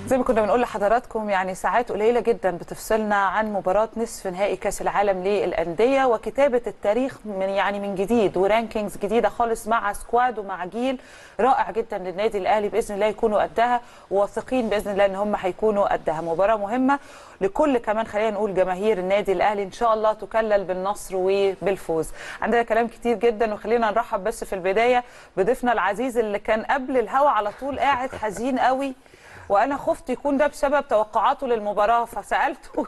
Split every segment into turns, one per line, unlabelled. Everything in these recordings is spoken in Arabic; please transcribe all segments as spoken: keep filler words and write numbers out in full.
زي ما كنا بنقول لحضراتكم يعني ساعات قليله جدا بتفصلنا عن مباراه نصف نهائي كاس العالم للانديه وكتابه التاريخ من يعني من جديد ورانكينجز جديده خالص مع سكواد ومع جيل رائع جدا للنادي الاهلي. باذن الله يكونوا قدها وواثقين باذن الله ان هم هيكونوا قدها. مباراه مهمه لكل كمان خلينا نقول جماهير النادي الاهلي، ان شاء الله تكلل بالنصر وبالفوز. عندنا كلام كتير جدا وخلينا نرحب بس في البدايه بضيفنا العزيز اللي كان قبل الهوا على طول قاعد حزين قوي، وانا خفت يكون ده بسبب توقعاته للمباراه فسالته.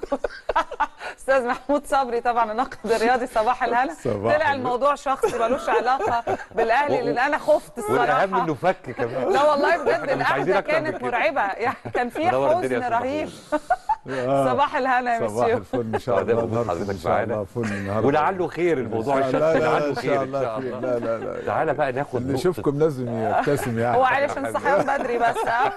استاذ محمود صبري طبعا الناقد الرياضي، صباح الهنا. طلع الموضوع شخصي ملوش علاقه بالاهلي لان انا خفت الصراحه.
والاهم انه فك كمان.
لا والله بجد القعده كانت مرعبه، يعني كان في حزن رهيب. صباح الهنا يا مسيو.
صباح الفل ان شاء الله.
حضرتك معانا ولعله خير الموضوع الشخصي، لعله خير ان شاء الله.
لا لا لا
تعالى بقى ناخد
نشوفكم لازم يبتسم يعني.
هو علشان صحيان بدري بس. اه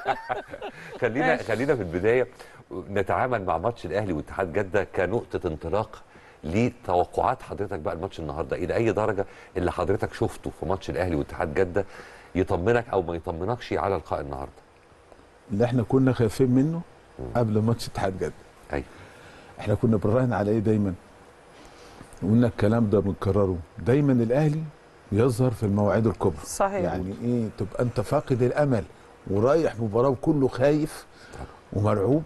خلينا خلينا في البدايه نتعامل مع ماتش الاهلي واتحاد جده كنقطه انطلاق لتوقعات حضرتك بقى الماتش النهارده. الى اي درجه اللي حضرتك شفته في ماتش الاهلي واتحاد جده يطمنك او ما يطمنكش على لقاء النهارده؟
اللي احنا كنا خايفين منه قبل ماتش اتحاد جده.
ايوه
احنا كنا بنراهن على ايه دايما؟ وقلنا الكلام ده بنكرره دايما، الاهلي يظهر في المواعيد الكبرى.
صحيح.
يعني ايه تبقى انت فاقد الامل ورايح مباراه وكله خايف ومرعوب.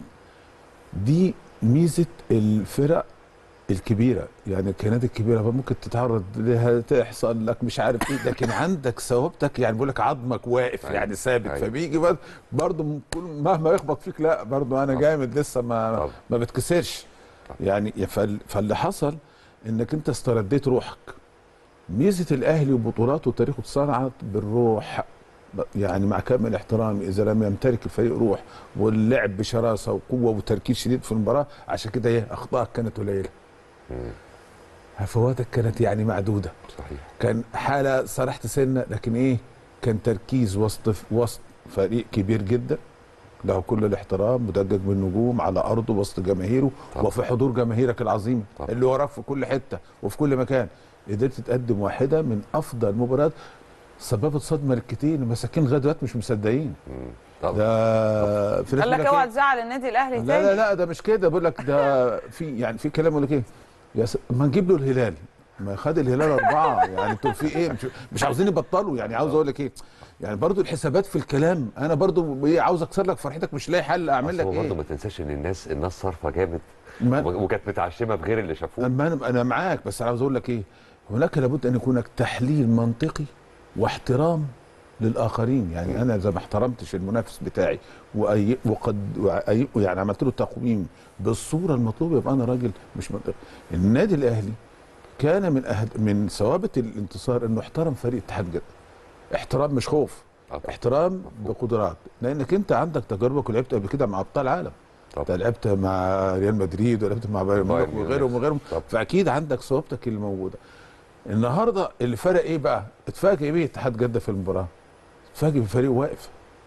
دي ميزه الفرق الكبيره، يعني الكيانات الكبيره ممكن تتعرض لها تحصل لك مش عارف ايه، لكن عندك ثوابتك، يعني بقول لك عظمك واقف يعني ثابت. فبيجي برضه مهما يخبط فيك لا برضه انا جامد لسه ما ما بتكسرش يعني. فاللي حصل انك انت استرديت روحك. ميزه الاهلي وبطولاته وتاريخه اتصنعت بالروح، يعني مع كامل احترامي اذا لم يمتلك الفريق روح واللعب بشراسه وقوه وتركيز شديد في المباراه، عشان كده ايه اخطائك كانت قليله، هفواتك كانت يعني معدوده.
صحيح.
كان حاله صرحت سنه، لكن ايه كان تركيز وسط وسط فريق كبير جدا له كل الاحترام، مدجج بالنجوم على ارضه وسط جماهيره طبعا. وفي حضور جماهيرك العظيم طبعا. اللي وراك في كل حته وفي كل مكان. قدرت تقدم واحده من افضل المباريات، سببت صدمه للكتير، المساكين لغايه دلوقتي مش مصدقين.
طبعا.
ده
قال لك اوعى تزعل النادي الاهلي تاني.
لا لا لا ده مش كده، بقول لك ده في يعني في كلام يقول لك ايه يا س... ما نجيب له الهلال، ما خد الهلال اربعه يعني انتوا في ايه؟ مش, مش عاوزين يبطلوا يعني. عاوز اقول لك ايه يعني برضو الحسابات في الكلام، انا برضو ايه عاوز اكسر لك فرحتك مش لاقي حل اعمل لك ايه.
برضو ما تنساش ان الناس الناس صارفه جامد وكانت متعشمه بغير اللي شافوه.
انا انا معاك، بس عاوز اقول لك ايه، هناك لابد ان يكون تحليل منطقي واحترام للاخرين. يعني انا اذا ما احترمتش المنافس بتاعي وأي وقد وأي يعني عملت له تقويم بالصوره المطلوبه، يبقى انا راجل مش منطقي. النادي الاهلي كان من أهد من ثوابت الانتصار انه احترم فريق اتحاد جده. احترام مش خوف، احترام بقدرات، لانك انت عندك تجربه ولعبت قبل كده مع ابطال عالم. انت لعبت مع ريال مدريد ولعبت مع بايرن ميونخ وغيرهم وغيرهم، فاكيد عندك ثوابتك اللي موجوده. النهارده اللي فرق ايه بقى؟ اتفاجئ بيه اتحاد جده في المباراه. اتفاجئ بفريق واقف،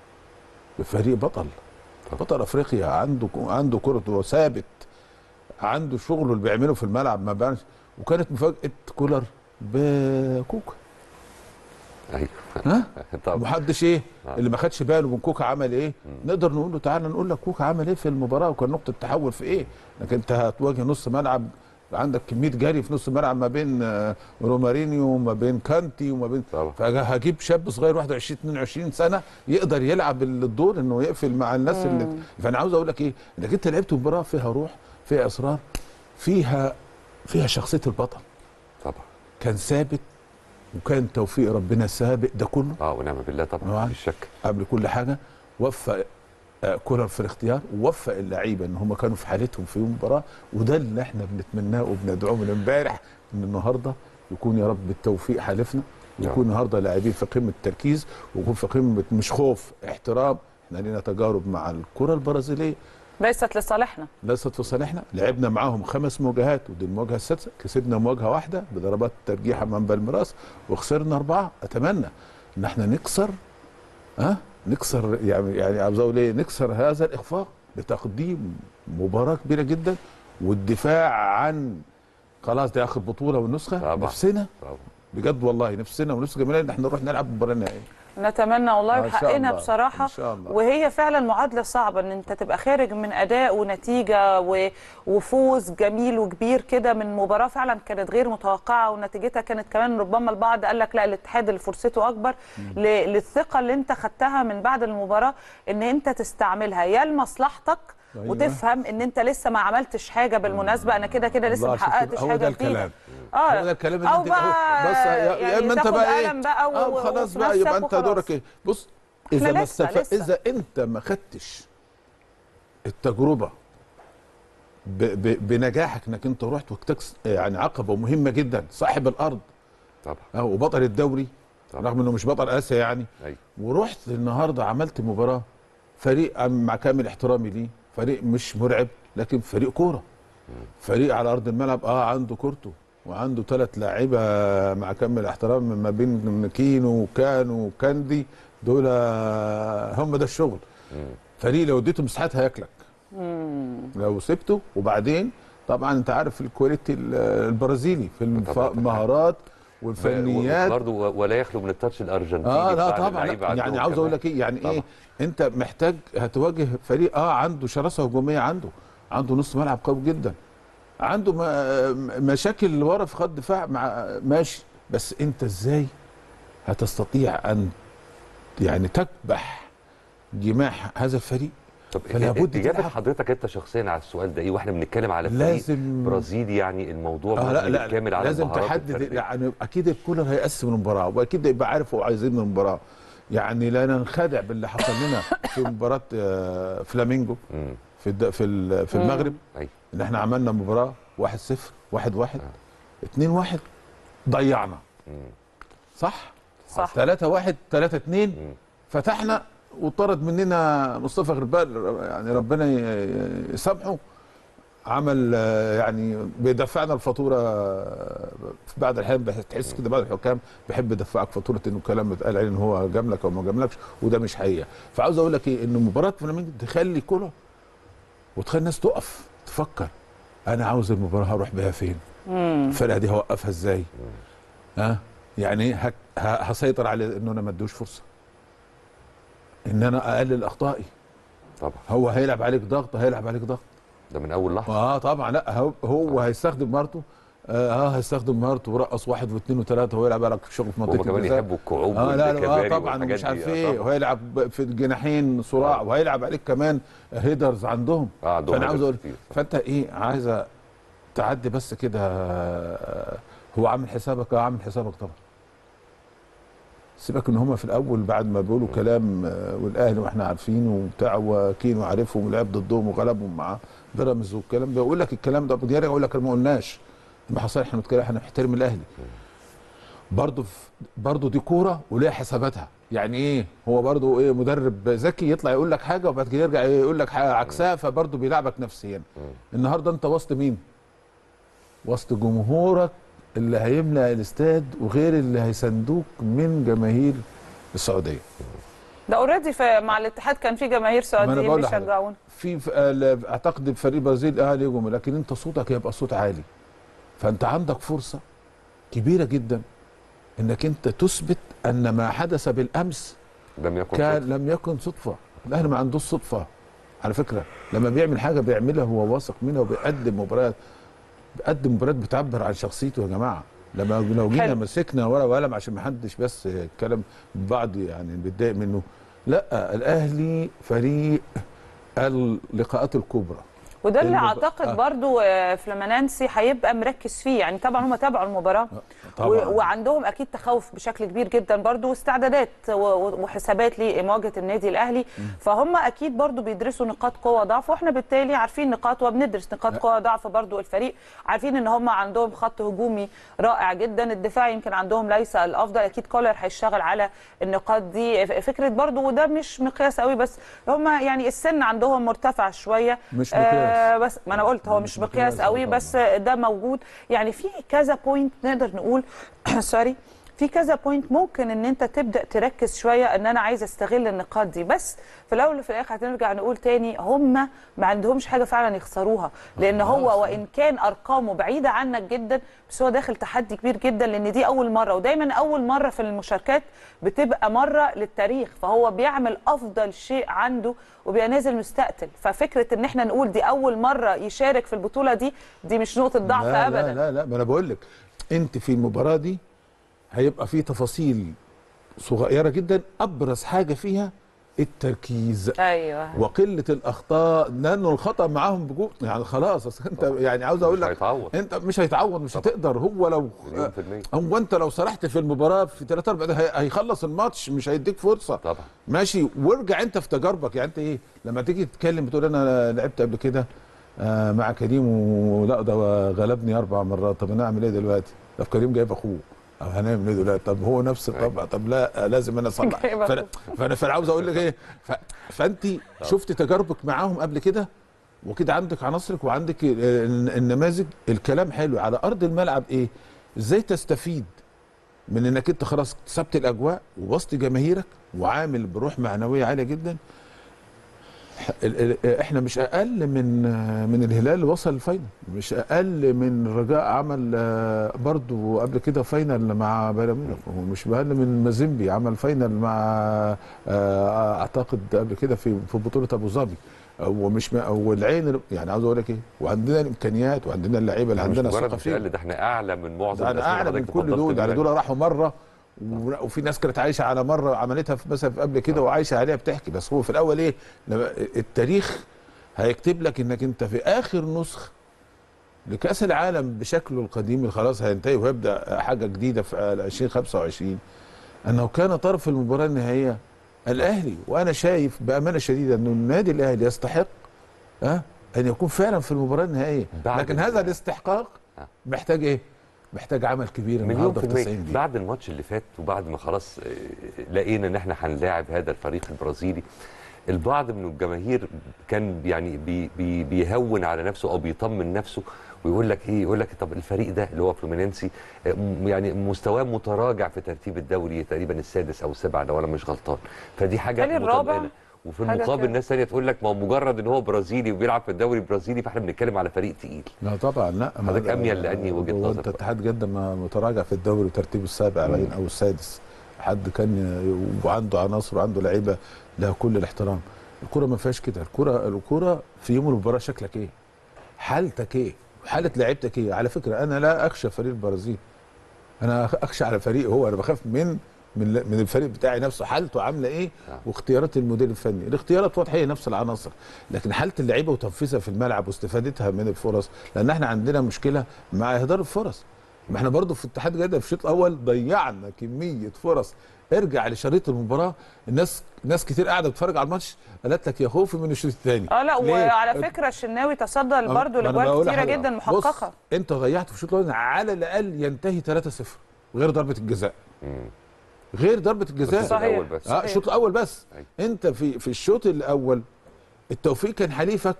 بفريق بطل بطل افريقيا، عنده عنده كره ثابت، عنده شغله اللي بيعمله في الملعب ما بانش. وكانت مفاجاه كولر بكوكا.
ايوه
ها محدش ايه اللي ما خدش باله من كوكا عمل ايه. مم. نقدر نقول له تعالى نقول لك كوكا عمل ايه في المباراه وكان نقطه تحول في ايه. انك انت هتواجه نص ملعب عندك كميه جري في نص الملعب ما بين رومارينيو وما بين كانتي وما بين، فهجيب شاب صغير واحد وعشرين اتنين وعشرين سنه يقدر يلعب الدور انه يقفل مع الناس. مم. اللي فانا عاوز اقول لك ايه، انك انت لعبت مباراه فيها روح، فيها اصرار، فيها فيها شخصيه البطل.
طبعا
كان ثابت، وكان توفيق ربنا سابق ده كله.
اه ونعم بالله طبعا مفيش شك.
قبل كل حاجه وفق كولر في الاختيار، ووفق اللعيبه ان هم كانوا في حالتهم في يوم المباراه، وده اللي احنا بنتمناه وبندعوه من امبارح، ان النهارده يكون يا رب بالتوفيق حالفنا، ويكون النهارده لاعبين في قمه التركيز، ويكون في قمه مش خوف، احترام. احنا لينا تجارب مع الكره البرازيليه
ليست لصالحنا،
ليست في صالحنا. لعبنا معاهم خمس مواجهات ودي المواجهه السادسه، كسبنا مواجهه واحده بضربات ترجيح امام بالميراس وخسرنا اربعه. اتمنى ان احنا نكسر ها أه؟ نكسر يعني يعني عاوز اقول ايه، نكسر هذا الاخفاق بتقديم مباراه كبيره جدا والدفاع عن خلاص دي اخر بطوله والنسخه. طبعا. نفسنا طبعا. بجد والله نفسنا ونفس جميلنا ان احنا نروح نلعب مباراه نهائيه.
نتمنى والله
إن شاء
بحقنا
الله.
بصراحه.
إن شاء الله.
وهي فعلا معادله صعبه ان انت تبقى خارج من اداء ونتيجه و- وفوز جميل وكبير كده من مباراه فعلا كانت غير متوقعه، ونتيجتها كانت كمان ربما البعض قال لك لا الاتحاد اللي فرصته اكبر، ل- للثقه اللي انت خدتها من بعد المباراه ان انت تستعملها يا لمصلحتك.
أيوة.
وتفهم ان انت لسه ما عملتش حاجه بالمناسبه، انا كده كده لسه
الله
ما
عشان
حققتش
كده- هو
حاجه
ده
جديده.
الكلام.
اه
هو ده الكلام اللي
او
انت
بقى
بص يا,
يعني
يا اما انت
تاخد
بقى ايه
قلم بقى و-
اه خلاص
وفي
بقى
نفسك
يبقى انت
وخلاص.
دورك ايه. بص
احنا
اذا ما
لسه-
استف...
لسه.
اذا انت ما خدتش التجربه ب... ب... بنجاحك انك انت رحت وتكس يعني عقبه مهمه جدا، صاحب الارض
طبعا
اه وبطل الدوري
طبعا.
رغم انه مش بطل اسيا يعني،
أيوة.
ورحت النهارده عملت مباراه فريق مع كامل احترامي ليه فريق مش مرعب لكن فريق كوره، فريق على ارض الملعب اه عنده كورته وعنده ثلاث لاعيبه مع كامل احترام ما بين كينو وكانو وكاندي دول هم ده الشغل. فريق لو اديته مساحات هياكلك لو سبته. وبعدين طبعا انت عارف الكواليتي البرازيلي في المهارات والفنيات
برضه ولا يخلو من التاتش الارجنتيني.
اه لا
بتاع
طبعا
اللعيبة
لا. يعني
عندهم
عاوز
كمان.
اقول لك ايه يعني
طبعا.
ايه انت محتاج هتواجه فريق اه عنده شراسه هجوميه، عنده عنده نص ملعب قوي جدا، عنده ما- مشاكل ورا في خط دفاع مع ماشي، بس انت ازاي هتستطيع ان يعني تكبح جماح هذا الفريق؟
طب
فلا بد
اجابه
تلعب.
حضرتك انت شخصيا على السؤال ده ايه واحنا بنتكلم على فريق
لازم-
برازيلي؟ يعني الموضوع
اه لا
مبني
لا
بالكامل على
لازم
المهارات
تحدد
الفردية.
يعني اكيد الكولر هيقسم المباراه واكيد يبقى عارف هو عايزين من المباراه، يعني لا ننخدع باللي حصل لنا في مباراه آه، فلامينجو
مم.
في الد- في ال- في المغرب
أيوة.
ان احنا عملنا مباراه واحد صفر واحد واحد اتنين واحد ضيعنا صح
صح.
ثلاثة واحد ثلاثة اتنين فتحنا وطرد مننا مصطفى غربال يعني ربنا ي- يسامحه، عمل آه، يعني بيدفعنا الفاتوره آه، في بعض الاحيان بتحس كده بعض الحكام بيحب يدفعك فاتوره انه كلام اتقال عليه ان هو جاملك او ما جاملكش وده مش حقيقه. فعاوز اقول لك ايه ان مباراه فلامينجو تخلي كوره وتخلي الناس تقف تفكر انا عاوز المباراه هروح بيها فين؟ الفرقه دي هوقفها ازاي؟ ها يعني هك- ه- هسيطر على انه انا ما ادوش فرصه ان انا اقلل اخطائي.
طبعا
هو هيلعب عليك ضغط هيلعب عليك ضغط
ده من اول لحظه.
اه طبعا لا هو, هو هيستخدم مهارته اه آه، هيستخدم مهارته ورقص واحد واثنين وثلاثه ويلعب عليك شغل في منطقه
هم كمان
الجزاء.
يحبوا الكعوب
اه لا لا
والكباري
آه طبعا
والحاجات
ومش عارف
دي. آه
ايه
طبعاً.
وهيلعب في الجناحين صراع
آه.
وهيلعب عليك كمان هيدرز عندهم.
آه، عندهم
فانا عاوز
هيدرز
اقول
كتير، صح.
فانت ايه عايزه تعدي بس كده آه، هو عامل حسابك اه عامل حسابك طبعا. سيبك ان هم في الاول بعد ما بيقولوا كلام آه، والاهلي واحنا عارفينه وبتاع وكينو عارفهم ولعب ضدهم وغلبهم مع بيراميدز والكلام ده بيقول لك الكلام ده بدي ارجع اقول لك ما قلناش ما حصل احنا بنتكلم احنا بنحترم الاهلي برضه برضه دي كوره وليها حساباتها. يعني ايه هو برضه ايه مدرب ذكي يطلع يقول لك حاجه وبعد كده يرجع يقول لك حاجة عكسها فبرضه بيلعبك نفسيا. النهارده انت وسط مين؟ وسط جمهورك اللي هيملأ الاستاد وغير اللي هيساندوك من جماهير السعوديه.
ده اوريدي مع الاتحاد كان في جماهير
ما انا
سعوديين
بقول لحضرتك
بيشجعونا.
في في- آه، اعتقد فريق البرازيل اه ليه جمهور لكن انت صوتك هيبقى صوت عالي. فانت عندك فرصه كبيره جدا انك انت تثبت ان ما حدث بالامس
لم يكن
كان
صدفة.
لم يكن صدفه. الاهلي ما عندوش صدفه على فكره، لما بيعمل حاجه بيعملها هو واثق منها وبيقدم مباريات بيقدم مباريات بتعبر عن شخصيته يا جماعه. لما لو جينا
حلو.
مسكنا ورقه وقلم عشان ما حدش بس كلام بعض يعني بيتضايق منه، لا الاهلي فريق اللقاءات الكبرى.
وده اللي
المب-
اعتقد
آه.
برضو آه، فلامينانسي هيبقى مركز فيه. يعني طبعا هم تابعوا المباراه
طبعاً.
و- وعندهم اكيد تخوف بشكل كبير جدا برضو واستعدادات و- و- وحسابات لمواجهه النادي الاهلي. فهم اكيد برضو بيدرسوا نقاط قوه ضعف واحنا بالتالي عارفين نقاط وبندرس نقاط قوه ضعف برضو الفريق. عارفين ان هم عندهم خط هجومي رائع جدا، الدفاع يمكن عندهم ليس الافضل. اكيد كولر هيشتغل على النقاط دي. ف- فكره برضو وده مش مقياس قوي بس هم يعني السن عندهم مرتفع شويه.
مش مقياس.
آه بس ما انا قلت هو مش
مش
مقياس
مقياس
قوي
طبعاً.
بس ده موجود. يعني في كذا بوينت نقدر نقول سوري في كذا بوينت ممكن ان انت تبدا تركز شويه ان انا عايز استغل النقاط دي. بس في الاول وفي الاخر هنرجع نقول تاني هم ما عندهمش حاجه فعلا يخسروها، لان هو وان كان ارقامه بعيده عنك جدا بس هو داخل تحدي كبير جدا، لان دي اول مره، ودايما اول مره في المشاركات بتبقى مره للتاريخ، فهو بيعمل افضل شيء عنده وبيبقى نازل مستقتل. ففكره ان احنا نقول دي اول مره يشارك في البطوله دي دي مش نقطه ضعف
لا
ابدا.
لا لا لا ما انا بقول لك انت في المباراه دي هيبقى في تفاصيل صغيره جدا، ابرز حاجه فيها التركيز
ايوه
وقله الاخطاء، لانه الخطا معاهم بجو يعني خلاص. اصل انت يعني عاوز اقول لك
هيتعوض.
انت مش هيتعوض، مش هتقدر. هو لو هو انت لو سرحت في المباراه في ثلاثة أربعة هيخلص الماتش، مش هيديك فرصه
طبعا.
ماشي، وارجع انت في تجاربك. يعني انت ايه لما تيجي تتكلم بتقول انا لعبت قبل كده آه مع كريم ولا ده غلبني اربع مرات، طب انا اعمل ايه دلوقتي؟ طب كريم جايب اخوه، طب هنعمل ايه دلوقتي؟ طب هو نفس الطبع، طب لا لازم انا اصلح. فانا فانا فانا عاوز اقول لك ايه، فانت شفت تجاربك معاهم قبل كده وكده، عندك عناصرك وعندك النماذج. الكلام حلو على ارض الملعب ايه؟ ازاي تستفيد من انك انت خلاص اكتسبت الاجواء ووسط جماهيرك وعامل بروح معنويه عاليه جدا. احنا مش اقل من من الهلال اللي وصل الفاينل، مش اقل من رجاء عمل برضو قبل كده فاينل مع بيراميدز، ومش اقل من مازيمبي عمل فاينل مع اعتقد قبل كده في في بطوله ابو ظبي، ومش والعين يعني عاوز اقول لك ايه، وعندنا الامكانيات وعندنا اللعيبه اللي عندنا ثقه فيهم.
ده احنا اعلى من معظم
الناس، اعلى من كل دول. يعني دول راحوا مره وفي ناس كانت عايشه على مره عملتها في مثلا قبل كده وعايشه عليها بتحكي. بس هو في الاول ايه، التاريخ هيكتب لك انك انت في اخر نسخ لكاس العالم بشكله القديم اللي خلاص هينتهي وهيبدا حاجه جديده في ألفين وخمسة وعشرين، انه كان طرف المباراه النهائيه الاهلي. وانا شايف بامانه شديده انه النادي الاهلي يستحق ها ان يكون فعلا في المباراه النهائيه، لكن هذا الاستحقاق محتاج ايه؟ محتاج عمل كبير النهارده في تسعين دقيقة.
بعد الماتش اللي فات وبعد ما خلاص لقينا ان احنا هنلاعب هذا الفريق البرازيلي، البعض من الجماهير كان يعني بي بي بيهون على نفسه او بيطمن نفسه ويقول لك ايه، يقول لك طب الفريق ده اللي هو فلومينينسي يعني مستواه متراجع في ترتيب الدوري تقريبا السادس او السابع لو انا مش غلطان، فدي حاجه مطمئنه. وفي المقابل ناس ثانيه تقول لك ما هو مجرد ان هو برازيلي وبيلعب في الدوري البرازيلي فاحنا بنتكلم على فريق تقيل.
لا طبعا لا،
حضرتك اميل لاني وجهه نظر.
انت اتحاد جده متراجع في الدوري وترتيبه السابع باين او السادس، حد كان وعنده عناصر وعنده لعيبه لها كل الاحترام. الكره ما فيهاش كده، الكره الكره في يوم المباراه شكلك ايه؟ حالتك ايه؟ حاله لعيبتك ايه؟ على فكره انا لا اخشى فريق البرازيل، انا اخشى على فريق، هو انا بخاف من من من الفريق بتاعي نفسه، حالته عامله ايه واختيارات المدير الفني. الاختيارات واضحه هي نفس العناصر، لكن حاله اللعيبه وتنفيذها في الملعب واستفادتها من الفرص، لان احنا عندنا مشكله مع اهدار الفرص. ما احنا برضو في اتحاد جده في الشوط الاول ضيعنا كميه فرص. ارجع لشريط المباراه، الناس ناس كتير قاعده بتتفرج على الماتش قالت لك يا خوفي من الشوط الثاني.
اه لا، وعلى فكره الشناوي تصدى برضه لجوال كتيره جدا محققه.
انت ضيعت في الشوط الاول على الاقل ينتهي ثلاثة صفر غير ضربه الجزاء. امم غير ضربه الجزاء.
الشوط الاول بس.
اه الشوط الاول بس. أي. انت في في الشوط الاول التوفيق كان حليفك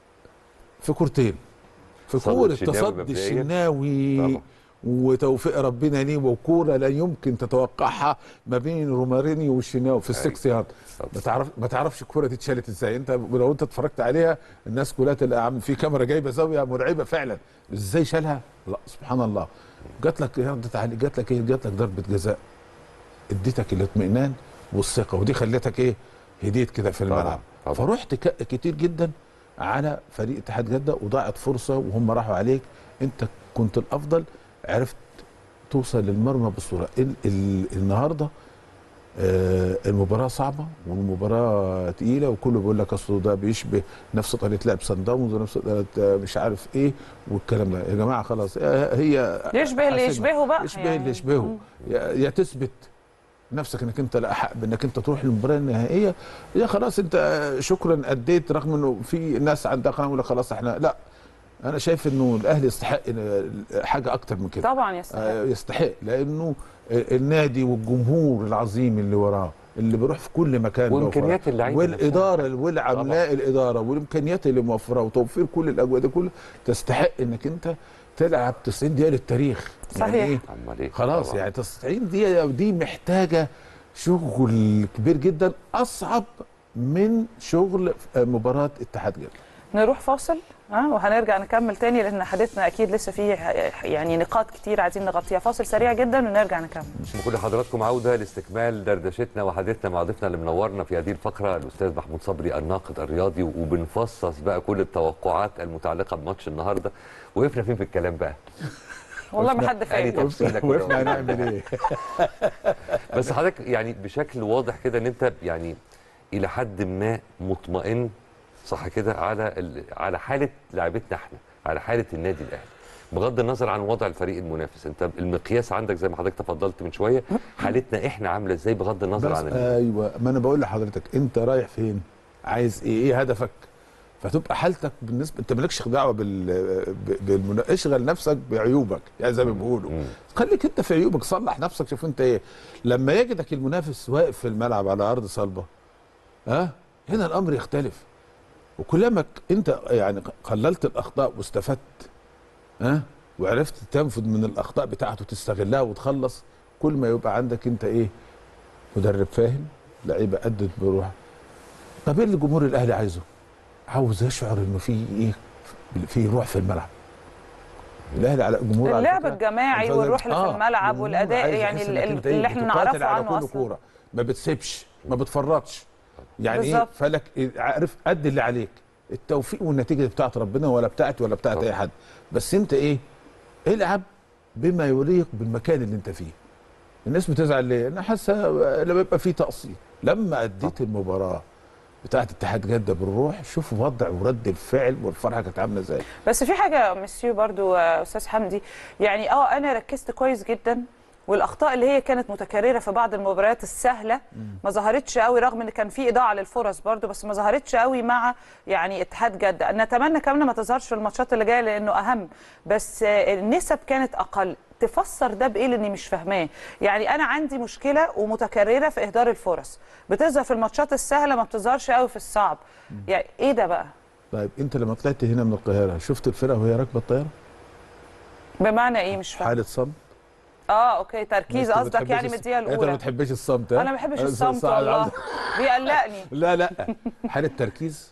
في كورتين، في كوره تصدي الشناوي وتوفيق ربنا ليه، وكوره لا يمكن تتوقعها ما بين رومارينيو والشناوي في السكس يارد. ما تعرف ما تعرفش الكوره دي اتشالت ازاي. انت لو انت اتفرجت عليها الناس كلها تلاقي في كاميرا جايبه زاويه مرعبه فعلا، ازاي شالها؟ لا سبحان الله. جات لك جات لك ايه؟ جات لك ضربه جزاء اديتك الاطمئنان والثقه، ودي خلتك ايه؟ هديت كده في الملعب. فرحت كتير جدا على فريق اتحاد جده وضاعت فرصه وهم راحوا عليك. انت كنت الافضل، عرفت توصل للمرمى بصوره. ال ال النهارده آه المباراه صعبه والمباراه تقيله، وكله بيقول لك اصل ده بيشبه نفس طريقه لعب سان داونز ونفس طريقه مش عارف ايه والكلام ده. يا جماعه خلاص هي
يشبه اللي يشبهه بقى،
يشبه يعني اللي يشبهه. يا تثبت نفسك انك انت لا احق بانك انت تروح للمباراه النهائيه، يا خلاص انت شكرا اديت، رغم انه في ناس عندها قناعه يقول خلاص احنا لا. انا شايف انه الاهلي يستحق حاجه اكتر من كده.
طبعا يستحق.
يستحق، لانه النادي والجمهور العظيم اللي وراه اللي بيروح في كل مكان
وامكانيات اللعيبه
والاداره والعملاء الاداره والامكانيات اللي موفره وتوفير كل الاجواء دي كلها تستحق انك انت تلعب تسعين دقيقه للتاريخ.
صحيح.
يعني إيه؟ خلاص طبعا. يعني تسعين دقيقه دي محتاجه شغل كبير جدا، اصعب من شغل مباراه اتحاد جده.
نروح فاصل اه وهنرجع نكمل تاني لان حديثنا اكيد لسه فيه يعني نقاط كتير عايزين نغطيها. فاصل سريع جدا ونرجع نكمل.
كل حضراتكم عوده لاستكمال دردشتنا وحديثنا مع ضيفنا اللي منورنا في هذه الفقره الاستاذ محمود صبري الناقد الرياضي، وبنفصص بقى كل التوقعات المتعلقه بماتش النهارده. وقفنا فين في الكلام بقى؟
والله ما حد فاهم
وقفنا هنعمل ايه.
بس حضرتك يعني بشكل واضح كده ان انت يعني الى حد ما مطمئن صح كده على على حاله لاعبتنا احنا، على حاله النادي الاهلي بغض النظر عن وضع الفريق المنافس. انت المقياس عندك زي ما حضرتك تفضلت من شويه، حالتنا احنا عامله ازاي بغض النظر عن
ايوه ما انا بقول لحضرتك انت رايح فين، عايز ايه، ايه هدفك، فتبقى حالتك بالنسبه انت مالكش دعوه بال بالمن... اشغل نفسك بعيوبك يعني زي ما بيقولوا، خليك انت في عيوبك، صلح نفسك، شوف انت ايه. لما يجدك المنافس واقف في الملعب على ارض صلبه ها هنا الامر يختلف. وكلما انت يعني قللت الاخطاء واستفدت ها وعرفت تنفذ من الاخطاء بتاعته وتستغلها وتخلص، كل ما يبقى عندك انت ايه، مدرب فاهم، لعيبه ادت بروح. طب ايه اللي الجمهور الاهلي عايزه؟ عاوز يشعر انه في ايه، في روح في الملعب. الاهلي على جمهور
اللعب الجماعي والروح اللي آه في الملعب والاداء يعني اللي احنا نعرفه عنه اصلا. كوره
ما بتسيبش ما بتفرطش يعني بالزبط. ايه فلك عارف قد اللي عليك، التوفيق والنتيجه بتاعت ربنا ولا بتاعت ولا بتاعت اي حد، بس انت ايه، العب بما يليق بالمكان اللي انت فيه. الناس بتزعل ليه؟ انا حاسه لما يبقى في تقصير. لما اديت المباراه بتاعت اتحاد جده بالروح، شوف وضع ورد الفعل والفرحه كانت عامله ازاي.
بس في حاجه مسيو برضو استاذ حمدي، يعني اه انا ركزت كويس جدا، والاخطاء اللي هي كانت متكرره في بعض المباريات السهله ما ظهرتش قوي، رغم ان كان في اضاعه للفرص برضو، بس ما ظهرتش قوي مع يعني اتحاد جده. نتمنى كمان ما تظهرش في الماتشات اللي جايه لانه اهم، بس النسب كانت اقل. تفسر ده بايه؟ لاني مش فاهماه. يعني انا عندي مشكله ومتكرره في اهدار الفرص، بتظهر في الماتشات السهله ما بتظهرش قوي في الصعب. يعني ايه ده بقى؟
طيب انت لما طلعت هنا من القاهره شفت الفرقه وهي راكبه الطياره؟
بمعنى ايه؟ مش فاهمه.
حاله صمت.
اه اوكي، تركيز قصدك يعني من الدقيقه الاولى.
انت ما بتحبش الصمت؟
انا ما بحبش الصمت والله بيقلقني.
لا لا حاله تركيز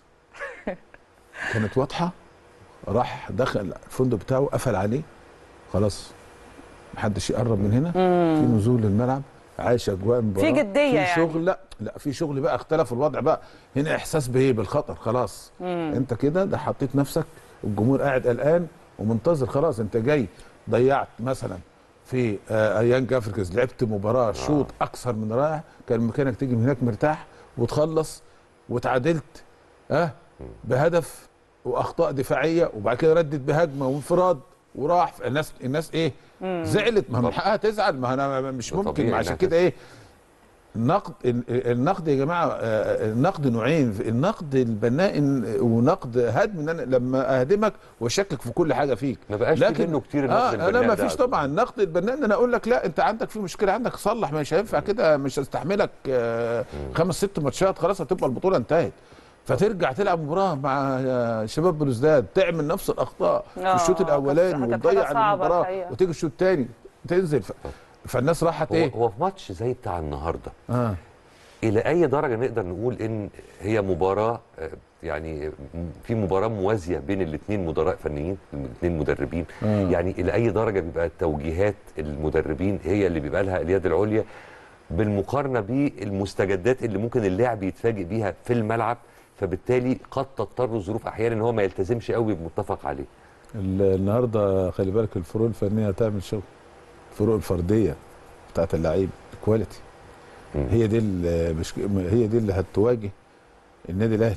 كانت واضحه. راح دخل الفندق بتاعه قفل عليه، خلاص محدش يقرب من هنا. مم. في نزول للملعب، عايش اجواء مباراه،
في جديه
في
يعني
شغل. لا لا في شغل بقى، اختلف الوضع بقى هنا، احساس بايه، بالخطر خلاص. مم. انت كده ده حطيت نفسك، الجمهور قاعد قلقان ومنتظر، خلاص انت جاي ضيعت مثلا في آه يانج افريكانز، لعبت مباراه شوط آه. اكثر من رائع، كان مكانك تيجي من هناك مرتاح وتخلص، وتعادلت اه بهدف واخطاء دفاعيه، وبعد كده ردت بهجمه وانفراد وراح. الناس الناس ايه، مم. زعلت، ما من حقها تزعل، ما انا مش ممكن. عشان كده ايه، النقد النقد يا جماعه، النقد نوعين، النقد البناء ونقد هدم، ان انا لما اهدمك واشكك في كل حاجه فيك.
ما بقاش في منه كتير النقد
آه البناء. لا ما فيش طبعا نقد البناء ان انا اقول لك لا انت عندك في مشكله، عندك صلح، مش هينفع كده، مش هستحملك آه خمس ست ماتشات، خلاص هتبقى البطوله انتهت. فترجع تلعب مباراه مع شباب بلوزداد، تعمل نفس الاخطاء في الشوط الاولاني وتضيع المباراه، وتيجي الشوط الثاني تنزل. ف... فالناس راحت
هو
ايه؟
هو في ماتش زي بتاع النهارده
آه.
الى اي درجه نقدر نقول ان هي مباراه، يعني في مباراه موازيه بين الاثنين مدراء فنيين، الاثنين مدربين. آه. يعني الى اي درجه بيبقى توجيهات المدربين هي اللي بيبقى لها اليد العليا بالمقارنه بالمستجدات اللي ممكن اللاعب يتفاجئ بيها في الملعب، فبالتالي قد تضطر الظروف احيانا ان هو ما يلتزمش قوي بمتفق عليه.
النهارده خلي بالك الفروق الفنيه هتعمل شغل، الفروق الفرديه بتاعت اللعيب، الكواليتي، هي دي مش هي دي اللي هتواجه النادي الاهلي.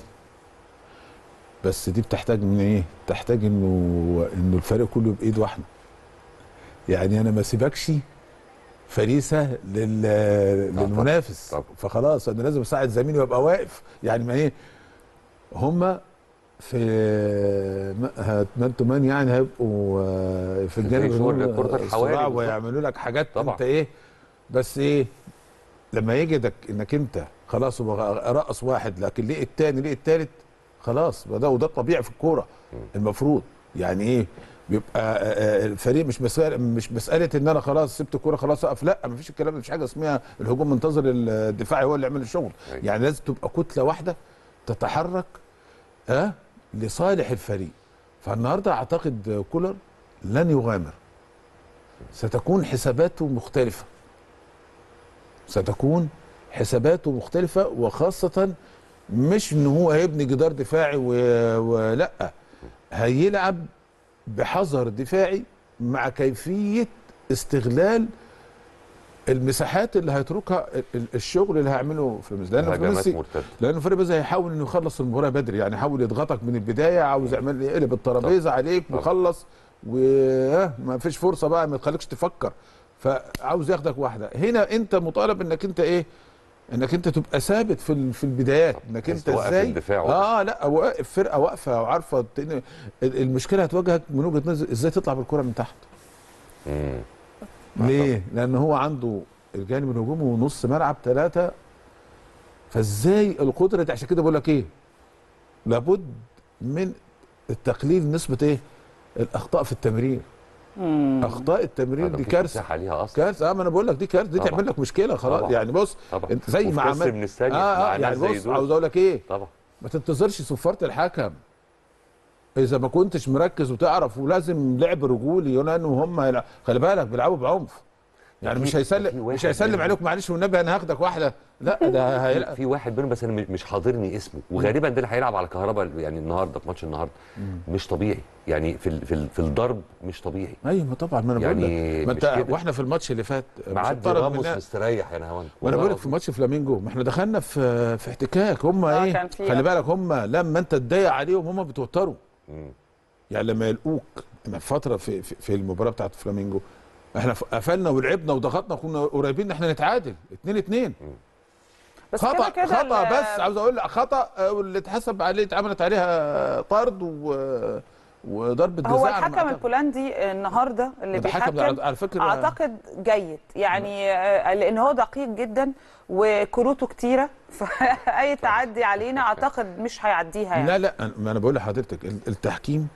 بس دي بتحتاج من ايه؟ تحتاج انه انه الفريق كله بايد واحده. يعني انا ما سيبكش فريسه لل... للمنافس. طب. فخلاص انا لازم اساعد زميلي وابقى واقف. يعني ما ايه، هم في مان تو مان يعني هيبقوا في الجانب
الصراع
ويعملوا لك حاجات طبعا. انت ايه، بس ايه لما يجدك انك انت خلاص هو رقص واحد لكن ليه الثاني ليه الثالث، خلاص ده وده الطبيعي في الكوره المفروض. يعني ايه بيبقى الفريق مش مسألة مش مسألة ان انا خلاص سبت الكوره خلاص اقف، لا مفيش الكلام ده، مفيش حاجه اسمها الهجوم منتظر الدفاعي هو اللي يعمل الشغل. يعني لازم تبقى كتله واحده تتحرك ها لصالح الفريق. فالنهارده اعتقد كولر لن يغامر، ستكون حساباته مختلفه، ستكون حساباته مختلفه، وخاصه مش ان هو هيبني جدار دفاعي ولا هيلعب بحذر دفاعي مع كيفيه استغلال المساحات اللي هيتركها الشغل اللي هيعمله فلومينيزي، لانه فلومينيزي لانه فريق بيزا هيحاول انه يخلص المباراه بدري، يعني يحاول يضغطك من البدايه، عاوز يعمل يقلب الترابيزه عليك ويخلص وما فيش فرصه بقى ما تخليكش تفكر، فعاوز ياخدك واحده. هنا انت مطالب انك انت ايه؟ انك انت تبقى ثابت في في البدايات، انك انت ازاي اه لا واقف فرقه واقفه وعارفه المشكله هتواجهك من وجهه نظر ازاي تطلع بالكره من تحت.
امم
ليه؟ لان هو عنده الجانب الهجومي ونص ملعب ثلاثه، فازاي القدره دي؟ عشان كده بقول لك ايه؟ لابد من التقليل نسبه ايه؟ الاخطاء في التمرير. مم. اخطاء التمرير دي كارثه
عليها اصلا،
كارثه. اه ما انا بقول لك دي كارثه، دي تعمل لك مشكله خلاص. طبعا. يعني بص طبعا. انت زي ما عملت
من الثانيه
اه, آه يعني بص عاوز اقول لك ايه؟
طبعا
ما تنتظرش صفاره الحكم اذا ما كنتش مركز وتعرف، ولازم لعب رجولي، لانه هم خلي بالك بيلعبوا بعنف، يعني مش هيسلم مش هيسلم عليك معلش والنبي انا هاخدك واحده، لا ده هيلعب
في واحد منهم بس انا مش حاضرني اسمه، وغالبا ده اللي هيلعب على كهرباء يعني النهارده في ماتش النهارده. مش طبيعي يعني في في في الضرب مش طبيعي.
ايوه طبعا ما انا بقول
يعني
لك ما انت واحنا في الماتش اللي فات
معدي راموس مستريح يا نهوان،
وانا بقول لك في ماتش فلامينجو ما احنا دخلنا في في احتكاك هم ايه خلي بالك هم لما انت تضايق عليهم هم بيتوتروا. يعني لما يلقوك فتره في في, في المباراه بتاعت فلامينجو احنا قفلنا ولعبنا وضغطنا وكنا قريبين ان احنا نتعادل اتنين اتنين.
بس
خطا
كده
خطا بس عاوز اقول لك خطا واللي اتحسب عليه اتعملت عليها طرد و وضربه جزاء.
هو الحكم البولندي النهارده اللي بيحكم
على فكره
اعتقد جيد يعني، لان هو دقيق جدا وكروته كتيره، فاي تعدي علينا اعتقد مش هيعديها يعني.
لا لا ما انا بقول لحضرتك التحكيم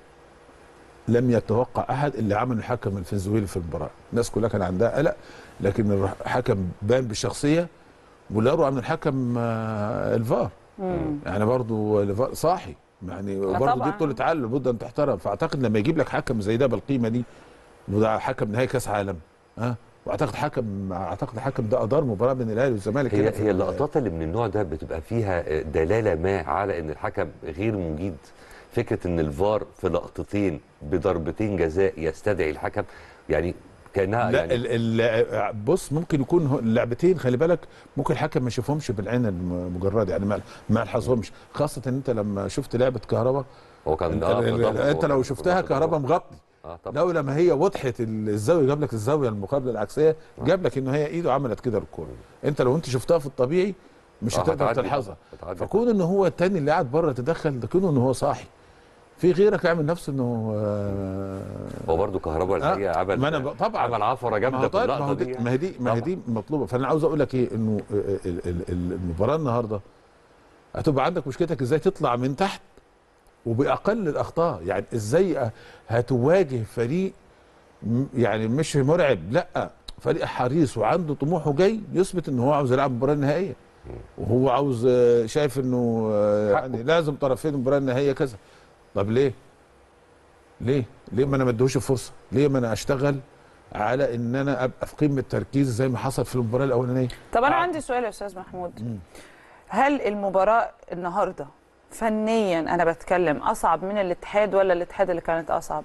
لم يتوقع احد اللي عمل الحكم الفنزويلي في المباراه، الناس كلها كان عندها قلق، لكن الحكم بان بالشخصيه واللي اروع من الحكم الفار. مم. يعني برضو الفار صاحي يعني برضو دي بطوله عالم لابد ان تحترم. فاعتقد لما يجيب لك حكم زي ده بالقيمه دي وده حكم نهائي كاس عالم ها، واعتقد حكم اعتقد الحكم ده ادار مباراه بين الاهلي والزمالك.
هي هي اللقطات اللي من النوع ده بتبقى فيها دلاله ما على ان الحكم غير مجيد. فكره ان الفار في لقطتين بضربتين جزاء يستدعي الحكم يعني كانها
لا
يعني
ال بص ممكن يكون اللعبتين خلي بالك ممكن الحكم ما يشوفهمش بالعين المجرده يعني ما ما يلحظهمش، خاصه ان انت لما شفت لعبه كهربا
هو كان
انت, آه انت لو شفتها كهربا مغطي
اه طبعا،
لو لما هي وضحت الزاويه جاب لك الزاويه المقابله العكسيه آه. جاب لك ان هي ايده عملت كده للكوره. انت لو انت شفتها في الطبيعي مش آه هتقدر تلحظها. فكون ان هو الثاني اللي قاعد بره تدخل ده كونه ان هو صاحي في غيرك يعمل نفسه انه آه
هو برضه كهربا الحقيقه عمل
ما انا طبعا
عمل عفره جامده في اللقطه دي.
ما هي دي ما هي دي مطلوبه. فانا عاوز اقول لك ايه انه المباراه النهارده هتبقى عندك مشكلتك ازاي تطلع من تحت وباقل الاخطاء. يعني ازاي هتواجه فريق يعني مش مرعب، لا فريق حريص وعنده طموح وجاي يثبت ان هو عاوز يلعب المباراه النهائيه وهو عاوز شايف انه يعني لازم طرفين المباراه النهائيه كذا. طب ليه؟ ليه؟ ليه ما انا ما اديهوش فرصه؟ ليه ما انا اشتغل على ان انا ابقى في قمه تركيز زي ما حصل في المباراه الاولانيه؟
طب انا آه. عندي سؤال يا استاذ محمود. مم. هل المباراه النهارده فنيا انا بتكلم اصعب من الاتحاد ولا الاتحاد اللي كانت اصعب؟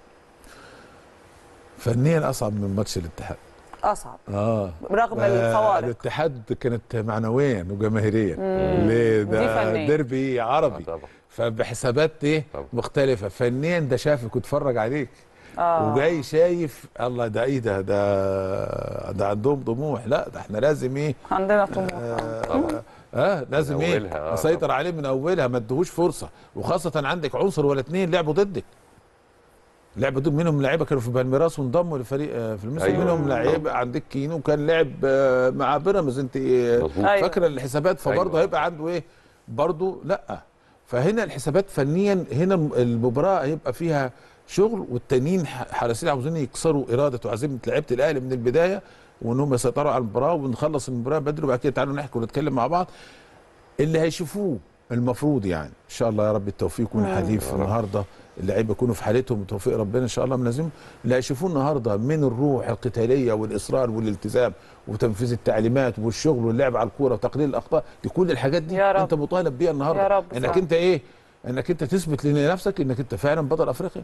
فنيا اصعب من ماتش الاتحاد.
اصعب
اه
رغم الفوارق.
الاتحاد كانت معنويا وجماهيريا. ليه؟ ده ديربي عربي آه فبحسابات ايه طبعا. مختلفه. فنيا ده شافك واتفرج عليك آه. وجاي شايف الله ده ايه ده ده ده عندهم طموح. لا ده احنا لازم ايه
عندنا طموح
آه طبعا اه لازم ايه آه نسيطر عليه من اولها ما اديهوش فرصه. وخاصه عندك عنصر ولا اتنين لعبوا ضدك اللعبه دول منهم لعيبه كانوا في بالميراس وانضموا لفريق في المصري.
أيوة.
منهم لعيبه عندك كينو كان لعب مع بيراميدز، انت فاكره الحسابات، فبرضه أيوة. هيبقى عنده ايه برضه. لا فهنا الحسابات فنيا، هنا المباراه هيبقى فيها شغل، والتانيين حراسين عاوزين يكسروا اراده وعزيمه لعيبه الاهلي من البدايه، وانهم يسيطروا على المباراه ونخلص المباراه بدري، وبعد كده تعالوا نحكي ونتكلم مع بعض. اللي هيشوفوه المفروض يعني ان شاء الله يا رب التوفيق يكون حليف النهارده، اللعيبه يكونوا في حالتهم وتوفيق ربنا ان شاء الله ملازمهم. اللي هيشوفوه النهارده من الروح القتاليه والاصرار والالتزام وتنفيذ التعليمات والشغل واللعب على الكوره وتقليل الاخطاء، دي كل الحاجات دي انت مطالب بيها النهارده،
يا رب
انك انت ايه، انك انت تثبت لنفسك انك انت فعلا بطل افريقيا.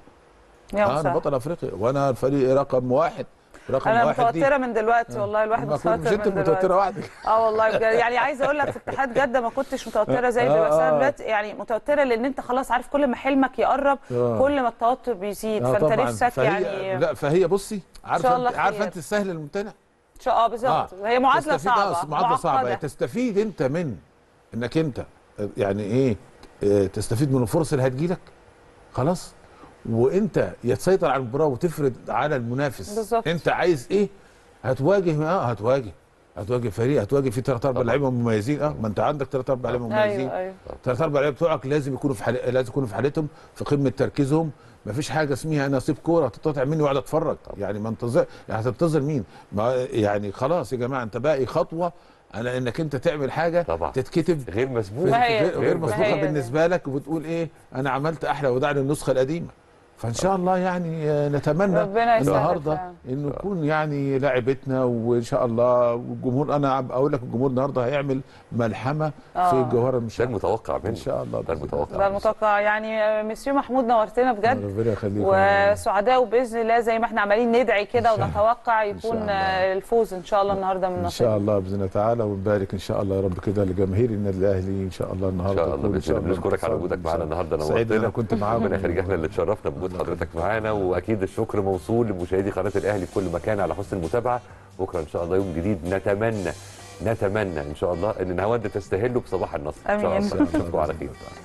يا
انا بطل افريقيا وانا الفريق رقم واحد. رقم
انا
واحد
متوتره
دي.
من دلوقتي والله، الواحد متوتر من دلوقتي.
مش انت متوتره وحدك.
اه والله بجد، يعني عايزه اقول لك في اتحاد جده ما كنتش متوتره زي دلوقتي، بس انا دلوقتي يعني متوتره لان انت خلاص عارف كل ما حلمك يقرب آه. كل ما التوتر بيزيد، فانت نفسك يعني.
لا فهي بصي عارفه انت عارفه انت السهل الممتنع
ان شاء الله بالظبط. آه. هي معادله صعبه،
معادله صعبه تستفيد انت من انك انت يعني ايه تستفيد من الفرص اللي هتجيلك خلاص، وانت يا تسيطر على المباراه وتفرض على المنافس بالزبط. انت عايز ايه، هتواجه اه هتواجه هتواجه فريق، هتواجه فيه ثلاث اربع لعيبه مميزين. اه ما انت عندك ثلاث اربع لعيبه مميزين.
ايوه ايوه
ثلاث اربع لعيبه بتوعك لازم يكونوا في حل... لازم يكونوا في حالتهم، في قمه تركيزهم. ما فيش حاجه اسمها نصيب كوره هتتقطع مني وقاعد اتفرج، يعني ما انتظر يعني هتنتظر مين؟ ما يعني خلاص يا جماعه انت باقي خطوه على انك انت تعمل حاجه طبعا. تتكتب
غير مسبوقه،
غير, غير مسبوقه بالنسبه لك، وبتقول ايه انا عملت احلى وداع للنسخه القديمه. فان شاء الله يعني نتمنى النهارده انه يكون يعني لاعبتنا وان شاء الله والجمهور. انا اقول لك الجمهور النهارده هيعمل ملحمه آه. في الجوهره
المشاركه. ده المتوقع منه
ان شاء الله،
ده المتوقع
ده المتوقع يعني. مسيو محمود نورتنا بجد،
ربنا يخليك،
وسعداء وباذن الله زي ما احنا عمالين ندعي كده ونتوقع يكون الفوز ان شاء الله النهارده من
ان شاء الله باذن الله تعالى، ونبارك ان شاء الله يا رب كده لجماهير النادي الاهلي ان شاء الله النهارده.
ان شاء الله باذن الله. بنشكرك على وجودك معانا النهارده، نورتنا.
كنت معاكم،
ربنا يخليك، احنا اللي اتشرفنا بوجود حضرتك معانا، واكيد الشكر موصول لمشاهدي قناه الاهلي في كل مكان على حسن المتابعه. بكره ان شاء الله يوم جديد، نتمنى نتمنى ان شاء الله ان نهاوند تستهله بصباح النصر.
امين.
ان شاء الله تصبحوا على خير.